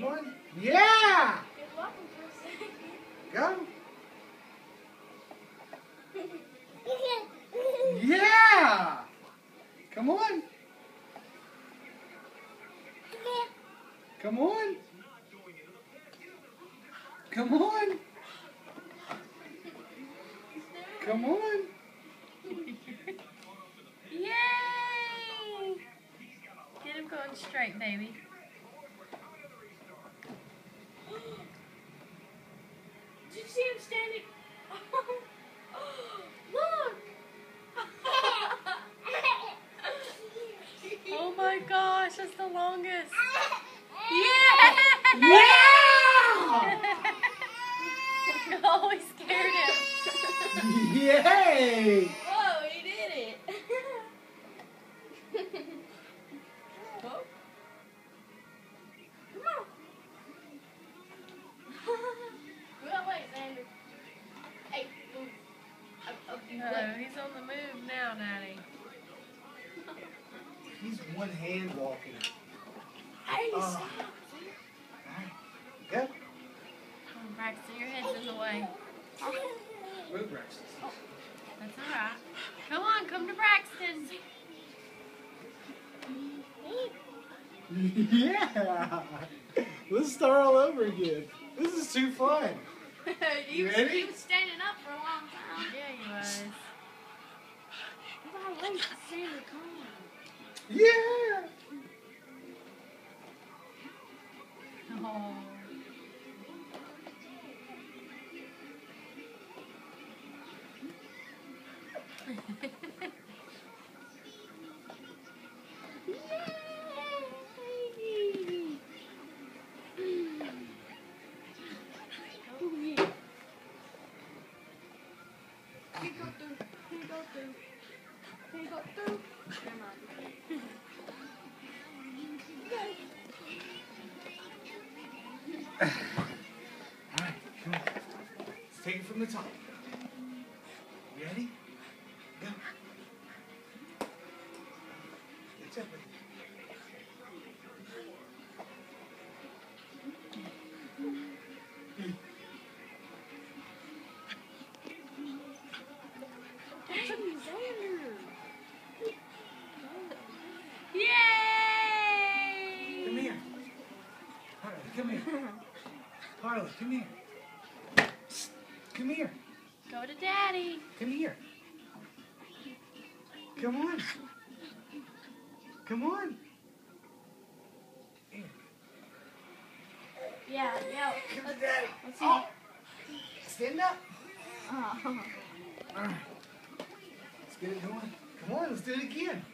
Come on. Yeah! Go. Yeah! Come on. Come on. Come on. Come on. Yay! Get him going straight, baby. Did you see him standing? Look! Oh my gosh, that's the longest. Yeah! Yeah! Oh, he scared him. Yay! Whoa, he did it! Oh. Come on! Well, wait, Xander. Hey, move. No, he's on the move now, Daddy. He's one hand walking. Hey, Alright. Go. Come on, Braxton, your head's in the way. Move, Braxton. That's alright. Come on, come to Braxton. Yeah! Let's start all over again. This is too fun. he was Ready? standing up for a long time. Yeah, he was. You gotta wait for Xander to come. Yeah! Oh. He go through. He go through. He go through. Never mind. Alright, come on. Let's take it from the top. Ready? Go. Get up. Yay! Come here. Harley, come here. Harley, come here. Come here. Go to Daddy. Come here. Come on. Come on. Here. Yeah, yeah. Come to Daddy. Let's see. Oh. Stand up. Oh. All right. Let's get it going. Come on, let's do it again.